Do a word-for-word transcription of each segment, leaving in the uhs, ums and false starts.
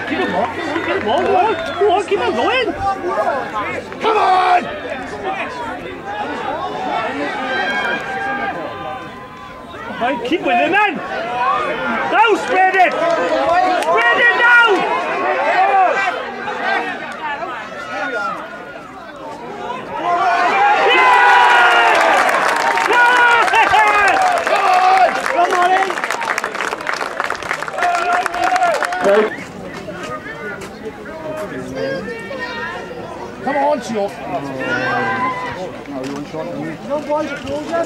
keep him up. Keep him on, go on. Go on, keep him going. Come on! Right, keep with him then. Now spread it. Spread it now. Come on, Chio. No boys, close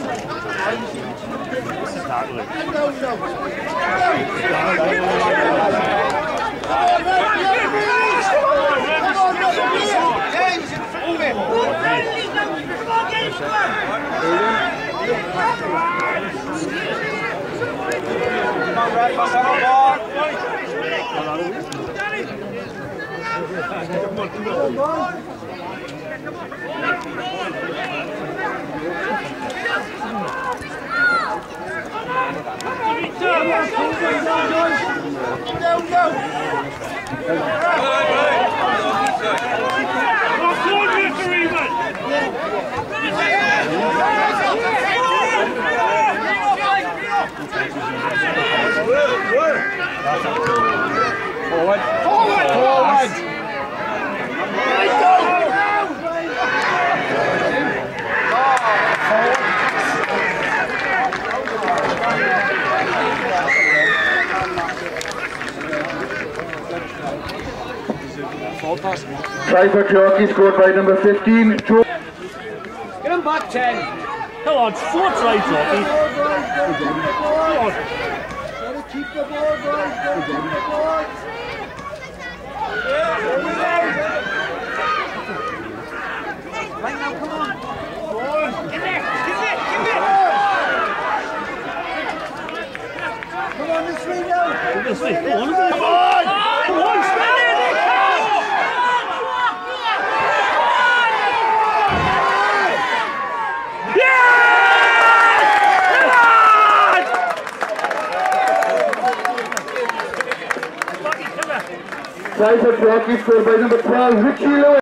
Forward! Forward! Forward! Try for Treorchy, scored by number fifteen. Get him back, ten. Come on, four tries, Treorchy. Come on. Gotta keep the ball, boys. Gotta keep the ball. Right now, come on. Give it, give it, give it. Come on, this way now. This way. Come on, come on. Come on, stand in. Try for Treorchy, scored by number twelve, Richie Lewis.